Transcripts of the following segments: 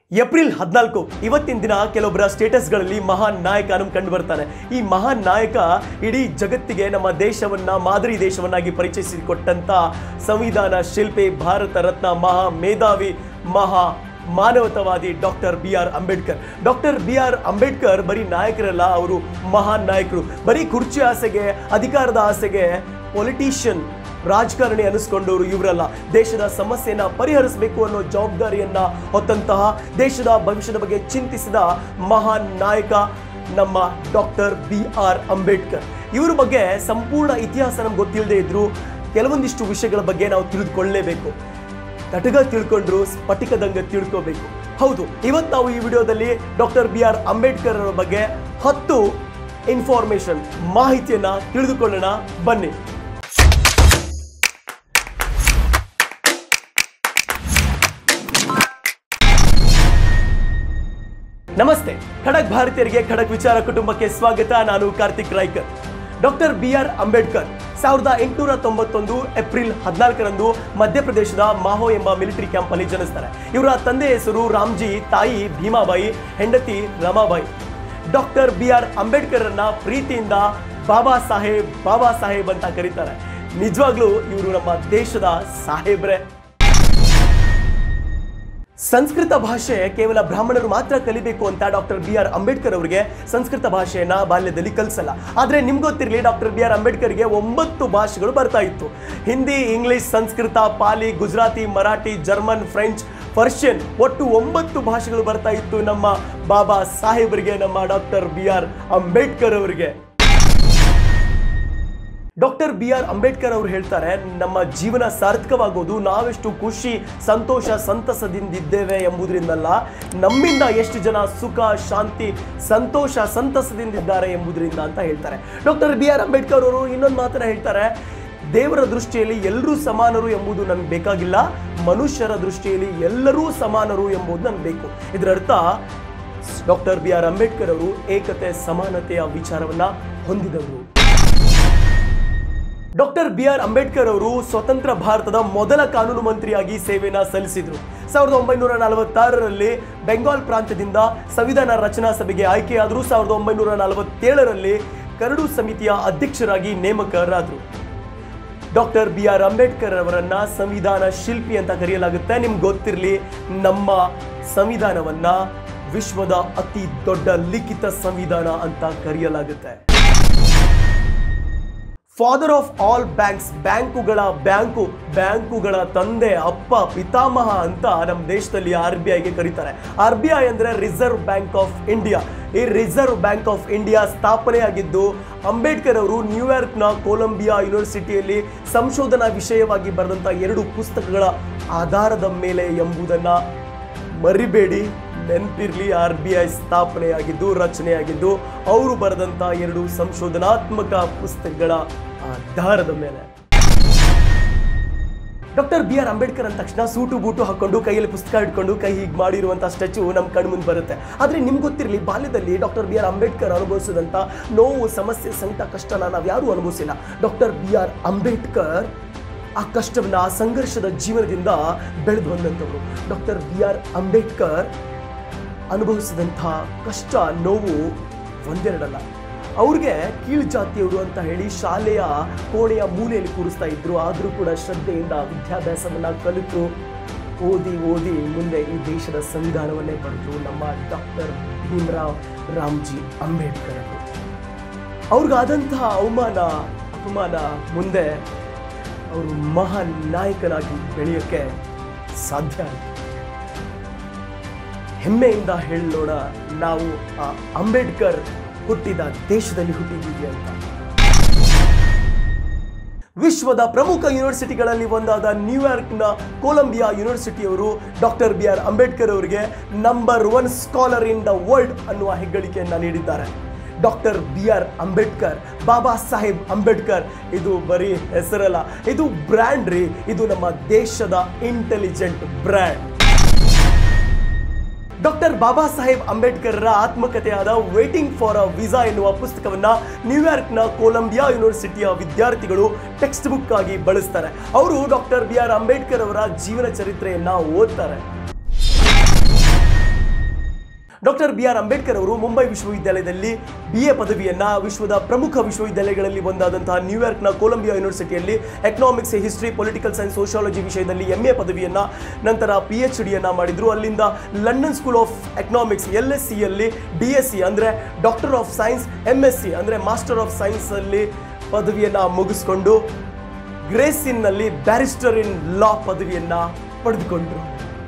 April 14 ಇವತ್ತಿನ ದಿನ ಕೆಲವೊಬ್ಬರ ಸ್ಟೇಟಸ್ಗಳಲ್ಲಿ ಮಹಾನ್ ನಾಯಕ ನಮ್ಗೆ ಕಂಡು ಬರ್ತಾನೆ. ಈ ಮಹಾನ್ ನಾಯಕ ಇಡೀ ಜಗತ್ತಿಗೆ ನಮ್ಮ ದೇಶವನ್ನ ಮಾದರಿ ದೇಶವನ್ನಾಗಿ ಪರಿಚಯಿಸಿಕೊಟ್ಟಂತ ಸಂವಿಧಾನ ಶಿಲ್ಪಿ, ಭಾರತ ರತ್ನ, ಮಹಾ ಮೇಧಾವಿ, ಮಹಾ ಮಾನವತಾವಾದಿ ಡಾಕ್ಟರ್ ಬಿ.ಆರ್. ಅಂಬೇಡ್ಕರ್. ಡಾಕ್ಟರ್ ಬಿ.ಆರ್. ಅಂಬೇಡ್ಕರ್ ಬರೀ ನಾಯಕರಲ್ಲ, ಅವರು ಮಹಾನ್ ನಾಯಕರು. ಬರೀ ಕುರ್ಚಿ ಆಸೆಗೆ, ಅಧಿಕಾರದ ಆಸೆಗೆ ಪೊಲಿಟಿಷಿಯನ್, ರಾಜಕಾರಣಿ ಅನಿಸ್ಕೊಂಡವರು ಇವರಲ್ಲ. ದೇಶದ ಸಮಸ್ಯೆಯನ್ನ ಪರಿಹರಿಸಬೇಕು ಅನ್ನೋ ಜವಾಬ್ದಾರಿಯನ್ನ ಹೊತ್ತಂತಹ, ದೇಶದ ಭವಿಷ್ಯದ ಬಗ್ಗೆ ಚಿಂತಿಸಿದ ಮಹಾನ್ ನಾಯಕ ನಮ್ಮ ಡಾಕ್ಟರ್ ಬಿ.ಆರ್. ಅಂಬೇಡ್ಕರ್. ಇವರ ಬಗ್ಗೆ ಸಂಪೂರ್ಣ ಇತಿಹಾಸ ನಮ್ಗೆ ಗೊತ್ತಿಲ್ಲದೆ ಇದ್ರು ಕೆಲವೊಂದಿಷ್ಟು ವಿಷಯಗಳ ಬಗ್ಗೆ ನಾವು ತಿಳಿದುಕೊಳ್ಳಲೇಬೇಕು. ತಟಗ ತಿಳ್ಕೊಂಡ್ರು ಸ್ಫಟಿಕದಂಗ ತಿಳ್ಕೋಬೇಕು. ಹೌದು, ಇವತ್ತು ನಾವು ಈ ವಿಡಿಯೋದಲ್ಲಿ ಡಾಕ್ಟರ್ ಬಿ.ಆರ್. ಅಂಬೇಡ್ಕರ್ ಅವರ ಬಗ್ಗೆ 10 ಇನ್ಫಾರ್ಮೇಶನ್, ಮಾಹಿತಿಯನ್ನ ತಿಳಿದುಕೊಳ್ಳೋಣ. ಬನ್ನಿ. ನಮಸ್ತೆ, ಖಡಕ್ ಭಾರತೀಯರಿಗೆ ಖಡಕ್ ವಿಚಾರ ಕುಟುಂಬಕ್ಕೆ ಸ್ವಾಗತ. ನಾನು ಕಾರ್ತಿಕ್ ರಾಯ್ಕರ್. ಡಾಕ್ಟರ್ ಬಿ.ಆರ್. ಅಂಬೇಡ್ಕರ್ 1891 ಏಪ್ರಿಲ್ 14ರಂದು ಮಧ್ಯಪ್ರದೇಶದ ಮಾಹೋ ಎಂಬ ಮಿಲಿಟರಿ ಕ್ಯಾಂಪ್ ಅಲ್ಲಿ ಜನಿಸ್ತಾರೆ. ಇವರ ತಂದೆ ಹೆಸರು ರಾಮ್ಜಿ, ತಾಯಿ ಭೀಮಾಬಾಯಿ, ಹೆಂಡತಿ ರಮಾಬಾಯಿ. ಡಾಕ್ಟರ್ ಬಿ.ಆರ್. ಅಂಬೇಡ್ಕರ್ ಅನ್ನ ಪ್ರೀತಿಯಿಂದ ಬಾಬಾ ಸಾಹೇಬ್ ಅಂತ ಕರೀತಾರೆ. ನಿಜವಾಗ್ಲೂ ಇವರು ನಮ್ಮ ದೇಶದ ಸಾಹೇಬ್ರೆ. ಸಂಸ್ಕೃತ ಭಾಷೆ ಕೇವಲ ಬ್ರಾಹ್ಮಣರು ಮಾತ್ರ ಕಲಿಬೇಕು ಅಂತ ಡಾಕ್ಟರ್ ಬಿ.ಆರ್. ಅಂಬೇಡ್ಕರ್ ಅವರಿಗೆ ಸಂಸ್ಕೃತ ಭಾಷೆಯನ್ನ ಬಾಲ್ಯದಲ್ಲಿ ಕಲಿಸಲ್ಲ. ಆದ್ರೆ ನಿಮ್ಗೆ ಗೊತ್ತಿರಲಿ, ಡಾಕ್ಟರ್ ಬಿ.ಆರ್. ಅಂಬೇಡ್ಕರ್ಗೆ 9 ಭಾಷೆಗಳು ಬರ್ತಾ ಇತ್ತು. Hindi, English, Sanskrit, Pali, Gujarati, Marathi, German, French, Persian, ಒಟ್ಟು 9 ಭಾಷೆಗಳು ಬರ್ತಾ ಇತ್ತು ನಮ್ಮ ಬಾಬಾ ಸಾಹೇಬರಿಗೆ, ನಮ್ಮ ಡಾಕ್ಟರ್ ಬಿ.ಆರ್. ಅಂಬೇಡ್ಕರ್ ಅವರಿಗೆ. ಡಾಕ್ಟರ್ ಬಿ.ಆರ್. ಅಂಬೇಡ್ಕರ್ ಅವರು ಹೇಳ್ತಾರೆ, ನಮ್ಮ ಜೀವನ ಸಾರ್ಥಕವಾಗೋದು ನಾವೆಷ್ಟು ಖುಷಿ, ಸಂತೋಷ, ಸಂತಸದಿಂದಿದ್ದೇವೆ ಎಂಬುದರಿಂದಲ್ಲ, ನಮ್ಮಿಂದ ಎಷ್ಟು ಜನ ಸುಖ, ಶಾಂತಿ, ಸಂತೋಷ, ಸಂತಸದಿಂದಿದ್ದಾರೆ ಎಂಬುದರಿಂದ ಅಂತ ಹೇಳ್ತಾರೆ. ಡಾಕ್ಟರ್ ಬಿ.ಆರ್. ಅಂಬೇಡ್ಕರ್ ಅವರು ಇನ್ನೊಂದು ಮಾತನ್ನ ಹೇಳ್ತಾರೆ, ದೇವರ ದೃಷ್ಟಿಯಲ್ಲಿ ಎಲ್ಲರೂ ಸಮಾನರು ಎಂಬುದು ನನ್ಗೆ ಬೇಕಾಗಿಲ್ಲ, ಮನುಷ್ಯರ ದೃಷ್ಟಿಯಲ್ಲಿ ಎಲ್ಲರೂ ಸಮಾನರು ಎಂಬುದು ನನ್ಗೆ ಬೇಕು. ಇದರ ಅರ್ಥ ಡಾಕ್ಟರ್ ಬಿ.ಆರ್. ಅಂಬೇಡ್ಕರ್ ಅವರು ಏಕತೆ, ಸಮಾನತೆಯ ವಿಚಾರವನ್ನ ಹೊಂದಿದವರು. ಡಾಕ್ಟರ್ ಬಿ.ಆರ್. ಅಂಬೇಡ್ಕರ್ ಅವರು ಸ್ವತಂತ್ರ ಭಾರತದ ಮೊದಲ ಕಾನೂನು ಮಂತ್ರಿಯಾಗಿ ಸೇವೆಯನ್ನು ಸಲ್ಲಿಸಿದರು. 1946ರಲ್ಲಿ ಬೆಂಗಾಲ್ ಪ್ರಾಂತ್ಯದಿಂದ ಸಂವಿಧಾನ ರಚನಾ ಸಭೆಗೆ ಆಯ್ಕೆಯಾದರು. 1947ರಲ್ಲಿ ಕರಡು ಸಮಿತಿಯ ಅಧ್ಯಕ್ಷರಾಗಿ ನೇಮಕರಾದರು. ಡಾಕ್ಟರ್ ಬಿ.ಆರ್. ಅಂಬೇಡ್ಕರ್ ಅವರನ್ನ ಸಂವಿಧಾನ ಶಿಲ್ಪಿ ಅಂತ ಕರೆಯಲಾಗುತ್ತೆ. ನಿಮ್ಗೆ ಗೊತ್ತಿರಲಿ, ನಮ್ಮ ಸಂವಿಧಾನವನ್ನ ವಿಶ್ವದ ಅತಿ ದೊಡ್ಡ ಲಿಖಿತ ಸಂವಿಧಾನ ಅಂತ ಕರೆಯಲಾಗುತ್ತೆ. ಫಾದರ್ ಆಫ್ ಆಲ್ ಬ್ಯಾಂಕ್ಸ್, ಬ್ಯಾಂಕುಗಳ ತಂದೆ, ಅಪ್ಪ, ಪಿತಾಮಹ ಅಂತ ನಮ್ಮ ದೇಶದಲ್ಲಿ RBIಗೆ ಕರೀತಾರೆ. RBI ಅಂದ್ರೆ ರಿಸರ್ವ್ ಬ್ಯಾಂಕ್ ಆಫ್ ಇಂಡಿಯಾ. ಈ ರಿಸರ್ವ್ ಬ್ಯಾಂಕ್ ಆಫ್ ಇಂಡಿಯಾ ಸ್ಥಾಪನೆಯಾಗಿದ್ದು ಅಂಬೇಡ್ಕರ್ ಅವರು ನ್ಯೂಯಾರ್ಕ್ನ ಕೊಲಂಬಿಯಾ ಯೂನಿವರ್ಸಿಟಿಯಲ್ಲಿ ಸಂಶೋಧನಾ ವಿಷಯವಾಗಿ ಬರೆದಂಥ 2 ಪುಸ್ತಕಗಳ ಆಧಾರದ ಮೇಲೆ ಎಂಬುದನ್ನ ಮರಿಬೇಡಿ, ನೆನಪಿರ್ಲಿ. RBI ಸ್ಥಾಪನೆಯಾಗಿದ್ದು, ರಚನೆಯಾಗಿದ್ದು ಅವರು ಬರೆದಂತ 2 ಸಂಶೋಧನಾತ್ಮಕ ಪುಸ್ತಕಗಳ ಆಧಾರದ ಮೇಲೆ. ಡಾಕ್ಟರ್ ಬಿ.ಆರ್. ಅಂಬೇಡ್ಕರ್ ಅಂದ ತಕ್ಷಣ ಸೂಟು ಬೂಟು ಹಾಕೊಂಡು ಕೈಯಲ್ಲಿ ಪುಸ್ತಕ ಇಟ್ಕೊಂಡು ಕೈ ಹೀಗೆ ಮಾಡಿರುವಂತಹ ಸ್ಟ್ಯಾಚ್ಯೂ ನಮ್ಮ ಕಣ್ಣು ಮುಂದೆ ಬರುತ್ತೆ. ಆದರೆ ನಿಮ್ಗೆ ಗೊತ್ತಿರಲಿ, ಬಾಲ್ಯದಲ್ಲಿ ಡಾಕ್ಟರ್ ಬಿ.ಆರ್. ಅಂಬೇಡ್ಕರ್ ಅನುಭವಿಸಿದಂಥ ನೋವು, ಸಮಸ್ಯೆ, ಸಂಕಟ, ಕಷ್ಟನ ನಾವು ಯಾರೂ ಅನುಭವಿಸಿಲ್ಲ. ಡಾಕ್ಟರ್ ಬಿ.ಆರ್. ಅಂಬೇಡ್ಕರ್ ಆ ಕಷ್ಟವನ್ನ, ಆ ಸಂಘರ್ಷದ ಜೀವನದಿಂದ ಬೆಳೆದು ಬಂದಂಥವ್ರು. ಡಾಕ್ಟರ್ ಬಿ.ಆರ್. ಅಂಬೇಡ್ಕರ್ ಅನುಭವಿಸಿದಂಥ ಕಷ್ಟ, ನೋವು ಒಂದೆರಡಲ್ಲ. ಅವ್ರಿಗೆ ಕೀಳು ಜಾತಿಯವರು ಅಂತ ಹೇಳಿ ಶಾಲೆಯ ಕೋಣೆಯ ಮೂಲೆಯಲ್ಲಿ ಕೂರಿಸ್ತಾ ಇದ್ರು. ಆದರೂ ಕೂಡ ಶ್ರದ್ಧೆಯಿಂದ ವಿದ್ಯಾಭ್ಯಾಸವನ್ನ ಕಲಿತು ಓದಿ ಮುಂದೆ ಈ ದೇಶದ ಸಂವಿಧಾನವನ್ನೇ ಬರೆದು ನಮ್ಮ ಡಾಕ್ಟರ್ ಭೀಮರಾವ್ ರಾಮ್ಜಿ ಅಂಬೇಡ್ಕರ್ ಅವರು. ಅವ್ರಿಗಾದಂತಹ ಅಪಮಾನ ಮುಂದೆ ಅವರು ಮಹಾನ್ ನಾಯಕನಾಗಿ ಬೆಳೆಯೋಕ್ಕೆ ಸಾಧ್ಯ ಆಯಿತು. ಹೆಮ್ಮೆಯಿಂದ ಹೇಳೋಣ, ನಾವು ಆ ಅಂಬೇಡ್ಕರ್ ಹುಟ್ಟಿದ ದೇಶದಲ್ಲಿ ಹುಟ್ಟಿದ್ದೀವಿ ಅಂತ. ವಿಶ್ವದ ಪ್ರಮುಖ ಯೂನಿವರ್ಸಿಟಿಗಳಲ್ಲಿ ಒಂದಾದ ನ್ಯೂಯಾರ್ಕ್ನ ಕೊಲಂಬಿಯಾ ಯೂನಿವರ್ಸಿಟಿಯವರು ಡಾಕ್ಟರ್ ಬಿ.ಆರ್. ಅಂಬೇಡ್ಕರ್ ಅವರಿಗೆ number 1 scholar in the world ಅನ್ನುವ ಹೆಗ್ಗಳಿಕೆಯನ್ನು ನೀಡಿದ್ದಾರೆ. ಡಾಕ್ಟರ್ ಬಿ.ಆರ್. ಅಂಬೇಡ್ಕರ್, ಬಾಬಾ ಸಾಹೇಬ್ ಅಂಬೇಡ್ಕರ್, ಇದು ಬರೀ ಹೆಸರಲ್ಲ, ಇದು ಬ್ರ್ಯಾಂಡ್ ರೀ. ಇದು ನಮ್ಮ ದೇಶದ intelligent brand. Doctor Baba Saheb Ambedkar ಆತ್ಮಕಥೆಯಾದ ವೇಟಿಂಗ್ ಫಾರ್ ಅ ವೀಸಾ ಎನ್ನುವ ಪುಸ್ತಕವನ್ನ ನ್ಯೂಯಾರ್ಕ್ನ ಕೊಲಂಬಿಯಾ ಯೂನಿವರ್ಸಿಟಿಯ ವಿದ್ಯಾರ್ಥಿಗಳು ಟೆಕ್ಸ್ಟ್ ಬುಕ್ ಆಗಿ ಬಳಸ್ತಾರೆ. ಅವರು ಡಾಕ್ಟರ್ ಬಿ.ಆರ್. ಅಂಬೇಡ್ಕರ್ ಅವರ ಜೀವನ ಚರಿತ್ರೆಯನ್ನ ಓದ್ತಾರೆ. ಡಾಕ್ಟರ್ BR ಅಂಬೇಡ್ಕರ್ ಅವರು ಮುಂಬೈ ವಿಶ್ವವಿದ್ಯಾಲಯದಲ್ಲಿ BA ಪದವಿಯನ್ನ, ವಿಶ್ವದ ಪ್ರಮುಖ ವಿಶ್ವವಿದ್ಯಾಲಯಗಳಲ್ಲಿ ಒಂದಾದಂತಹ ನ್ಯೂಯಾರ್ಕ್ನ ಕೊಲಂಬಿಯಾ ಯೂನಿವರ್ಸಿಟಿಯಲ್ಲಿ economics, history, political science, sociology ವಿಷಯದಲ್ಲಿ MA ಪದವಿಯನ್ನ, ನಂತರ PhD ಯನ್ನ ಮಾಡಿದ್ರು. ಅಲ್ಲಿಂದ London School of Economics LSE ಯಲ್ಲಿ DSc ಅಂದ್ರೆ ಡಾಕ್ಟರ್ ಆಫ್ ಸೈನ್ಸ್, MSc ಅಂದ್ರೆ ಮಾಸ್ಟರ್ ಆಫ್ ಸೈನ್ಸ್ ಅಲ್ಲಿ ಪದವಿಯನ್ನ ಮುಗಿಸ್ಕೊಂಡು ಗ್ರೇಸಿನ್ನಲ್ಲಿ ಬ್ಯಾರಿಸ್ಟರ್ ಇನ್ ಲಾ ಪದವಿಯನ್ನ ಪಡೆದುಕೊಂಡ್ರು.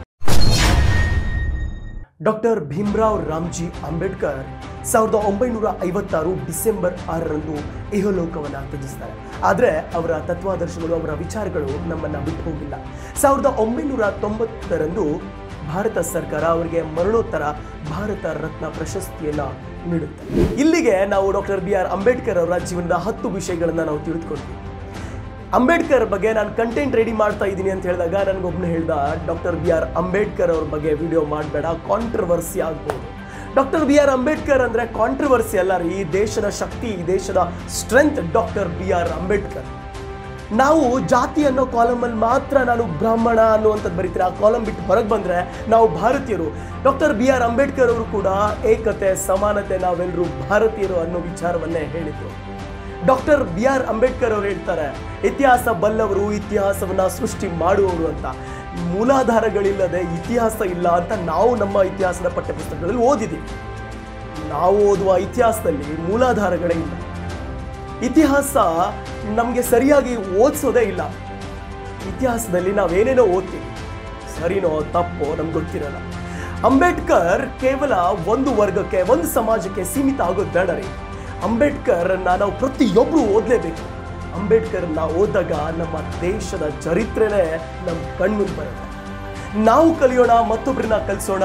ಡಾಕ್ಟರ್ ಭೀಮ್ರಾವ್ ರಾಮ್ಜಿ ಅಂಬೇಡ್ಕರ್ 1956 ಡಿಸೆಂಬರ್ 6ರಂದು ಇಹಲೋಕವನ್ನು ತ್ಯಜಿಸ್ತಾರೆ. ಆದರೆ ಅವರ ತತ್ವಾದರ್ಶಗಳು, ಅವರ ವಿಚಾರಗಳು ನಮ್ಮನ್ನು ಬಿಟ್ಟು ಹೋಗಿಲ್ಲ. 1990ರಂದು ಭಾರತ ಸರ್ಕಾರ ಅವರಿಗೆ ಮರಣೋತ್ತರ ಭಾರತ ರತ್ನ ಪ್ರಶಸ್ತಿಯನ್ನು ನೀಡುತ್ತೆ. ಇಲ್ಲಿಗೆ ನಾವು ಡಾಕ್ಟರ್ BR ಅಂಬೇಡ್ಕರ್ ಅವರ ಜೀವನದ 10 ವಿಷಯಗಳನ್ನು ನಾವು ತಿಳಿದುಕೊಳ್ತೀವಿ. ಅಂಬೇಡ್ಕರ್ ಬಗ್ಗೆ ನಾನು ಕಂಟೆಂಟ್ ರೆಡಿ ಮಾಡ್ತಾ ಇದ್ದೀನಿ ಅಂತ ಹೇಳಿದಾಗ ನನಗೊಬ್ಬನು ಹೇಳ್ದ, ಡಾಕ್ಟರ್ BR ಅಂಬೇಡ್ಕರ್ ಅವ್ರ ಬಗ್ಗೆ ವಿಡಿಯೋ ಮಾಡಬೇಡ, ಕಾಂಟ್ರವರ್ಸಿ ಆಗ್ಬೋದು. ಡಾಕ್ಟರ್ BR ಅಂಬೇಡ್ಕರ್ ಅಂದರೆ ಕಾಂಟ್ರವರ್ಸಿ ಅಲ್ಲ ರೀ, ಈ ದೇಶದ ಶಕ್ತಿ, ಈ ದೇಶದ ಸ್ಟ್ರೆಂತ್ ಡಾಕ್ಟರ್ BR ಅಂಬೇಡ್ಕರ್. ನಾವು ಜಾತಿ ಅನ್ನೋ ಕಾಲಮಲ್ಲಿ ಮಾತ್ರ ನಾನು ಬ್ರಾಹ್ಮಣ ಅನ್ನುವಂಥದ್ದು ಬರೀತೀರ, ಆ ಕಾಲಮ್ ಬಿಟ್ಟು ಹೊರಗೆ ಬಂದರೆ ನಾವು ಭಾರತೀಯರು. ಡಾಕ್ಟರ್ BR ಅಂಬೇಡ್ಕರ್ ಅವರು ಕೂಡ ಏಕತೆ, ಸಮಾನತೆ, ನಾವೆಲ್ಲರೂ ಭಾರತೀಯರು ಅನ್ನೋ ವಿಚಾರವನ್ನೇ ಹೇಳಿದರು. ಡಾಕ್ಟರ್ BR ಅಂಬೇಡ್ಕರ್ ಅವರು ಹೇಳ್ತಾರೆ, ಇತಿಹಾಸ ಬಲ್ಲವರು ಇತಿಹಾಸವನ್ನು ಸೃಷ್ಟಿ ಮಾಡುವವರು ಅಂತ. ಮೂಲಾಧಾರಗಳಿಲ್ಲದೆ ಇತಿಹಾಸ ಇಲ್ಲ ಅಂತ ನಾವು ನಮ್ಮ ಇತಿಹಾಸದ ಪಠ್ಯಪುಸ್ತಕಗಳಲ್ಲಿ ಓದಿದ್ದೀವಿ. ನಾವು ಓದುವ ಇತಿಹಾಸದಲ್ಲಿ ಮೂಲಾಧಾರಗಳೇ ಇಲ್ಲ. ಇತಿಹಾಸ ನಮಗೆ ಸರಿಯಾಗಿ ಓದಿಸೋದೇ ಇಲ್ಲ. ಇತಿಹಾಸದಲ್ಲಿ ನಾವೇನೇನೋ ಓದ್ತೀವಿ, ಸರಿನೋ ತಪ್ಪೋ ನಮ್ಗೆ ಗೊತ್ತಿರಲ್ಲ. ಅಂಬೇಡ್ಕರ್ ಕೇವಲ ಒಂದು ವರ್ಗಕ್ಕೆ, ಒಂದು ಸಮಾಜಕ್ಕೆ ಸೀಮಿತ ಆಗೋದು ಬೇಡ ರೀ. ಅಂಬೇಡ್ಕರ್ನ ನಾವು ಪ್ರತಿಯೊಬ್ಬರು ಓದಲೇಬೇಕು. ಅಂಬೇಡ್ಕರ್ನ ಓದಿದಾಗ ನಮ್ಮ ದೇಶದ ಚರಿತ್ರೆನೇ ನಮ್ಮ ಕಣ್ಮುಂದೆ ಬರುತ್ತೆ. ನಾವು ಕಲಿಯೋಣ, ಮತ್ತೊಬ್ಬರನ್ನ ಕಲಿಸೋಣ.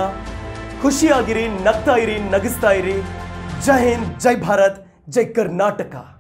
ಖುಷಿಯಾಗಿರಿ, ನಗ್ತಾ ಇರಿ, ನಗಿಸ್ತಾ ಇರಿ. ಜೈ ಹಿಂದ್, ಜೈ ಭಾರತ್, ಜೈ ಕರ್ನಾಟಕ.